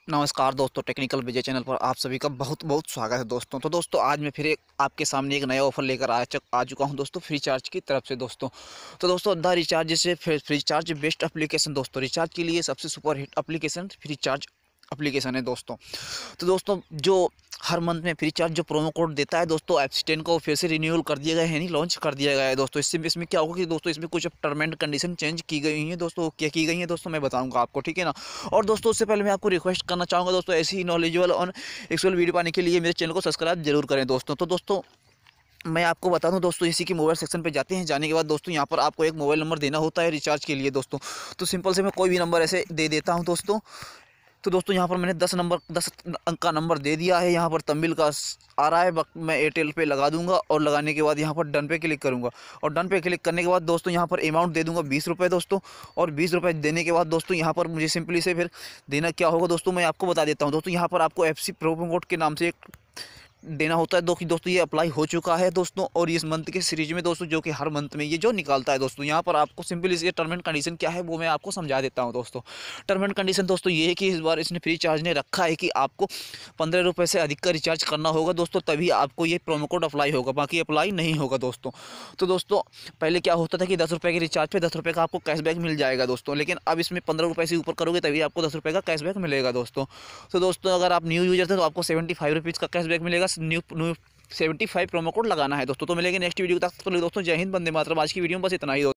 नमस्कार दोस्तों, टेक्निकल विजय चैनल पर आप सभी का बहुत बहुत स्वागत है दोस्तों। तो दोस्तों आज मैं फिर एक आपके सामने एक नया ऑफर लेकर आ चुका हूं दोस्तों, फ्री चार्ज की तरफ से दोस्तों। तो दोस्तों द रिचार्ज से फ्री चार्ज बेस्ट एप्लीकेशन दोस्तों, रिचार्ज के लिए सबसे super hit application FreeCharge application है दोस्तों। तो दोस्तों जो हर मंथ में फ्री चार्ज जो प्रोमो कोड देता है दोस्तों, एप्स 10 को फिर से रिन्यूअल कर दिया गया है, नहीं लॉन्च कर दिया गया है दोस्तों। इसमें क्या होगा कि दोस्तों इसमें कुछ टर्म एंड कंडीशन चेंज की गई हैं दोस्तों। क्या की गई हैं दोस्तों, मैं बताऊंगा आपको, ठीक है ना। और दोस्तों उससे पहले मैं आपको रिक्वेस्ट करना चाहूँगा दोस्तों, ऐसी ही नॉलेजेबल और एक्चुअल वीडियो पाने के लिए मेरे चैनल को सब्सक्राइब जरूर करें दोस्तों। तो दोस्तों मैं आपको बता दूं दोस्तों, इसी की मोबाइल सेक्शन पे जाते हैं। जाने के बाद दोस्तों यहाँ पर आपको एक मोबाइल नंबर देना होता है रिचार्ज के लिए दोस्तों। तो सिंपल से मैं कोई भी नंबर ऐसे दे देता हूँ दोस्तों। तो दोस्तों यहाँ पर मैंने 10 अंक का नंबर दे दिया है। यहाँ पर तमिल का आ रहा है, मैं एयरटेल पे लगा दूंगा और लगाने के बाद यहाँ पर डन पे क्लिक करूँगा। और डन पे क्लिक करने के बाद दोस्तों यहाँ पर अमाउंट दे दूंगा 20 रुपये दोस्तों। और 20 रुपये देने के बाद दोस्तों यहाँ पर मुझे सिंपली से फिर देना क्या होगा दोस्तों, मैं आपको बता देता हूँ दोस्तों। यहाँ पर आपको एफसी प्रोमो कोड के नाम से एक देना होता है दोस्तों ये अप्लाई हो चुका है दोस्तों। और इस मंथ के सीरीज में दोस्तों, जो कि हर मंथ में ये जो निकालता है दोस्तों, यहाँ पर आपको सिंपल इसके टर्म एंड कंडीशन क्या है वो मैं आपको समझा देता हूँ दोस्तों। टर्म एंड कंडीशन दोस्तों ये है कि इस बार इसने फ्री चार्ज ने रखा है कि आपको 15 रुपये से अधिक का रिचार्ज करना होगा दोस्तों, तभी आपको ये प्रोमो कोड अप्लाई होगा, बाकी अप्लाई नहीं होगा दोस्तों। तो दोस्तों पहले क्या होता था कि 10 रुपये के रिचार्ज पे 10 रुपये का आपको कैशबैक मिल जाएगा दोस्तों, लेकिन अब इसमें 15 रुपये से ऊपर करोगे तभी आपको 10 रुपये का कैशबैक मिलेगा दोस्तों। तो दोस्तों अगर आप न्यू यूजर थे तो आपको 75 रुपीज़ का कैशबैक मिलेगा। न्यू 75 प्रोमो कोड लगाना है दोस्तों। तो मिलेंगे नेक्स्ट वीडियो तक, तो दोस्तों जय हिंद, वंदे मातरम। आज की वीडियो में बस इतना ही दोस्तों।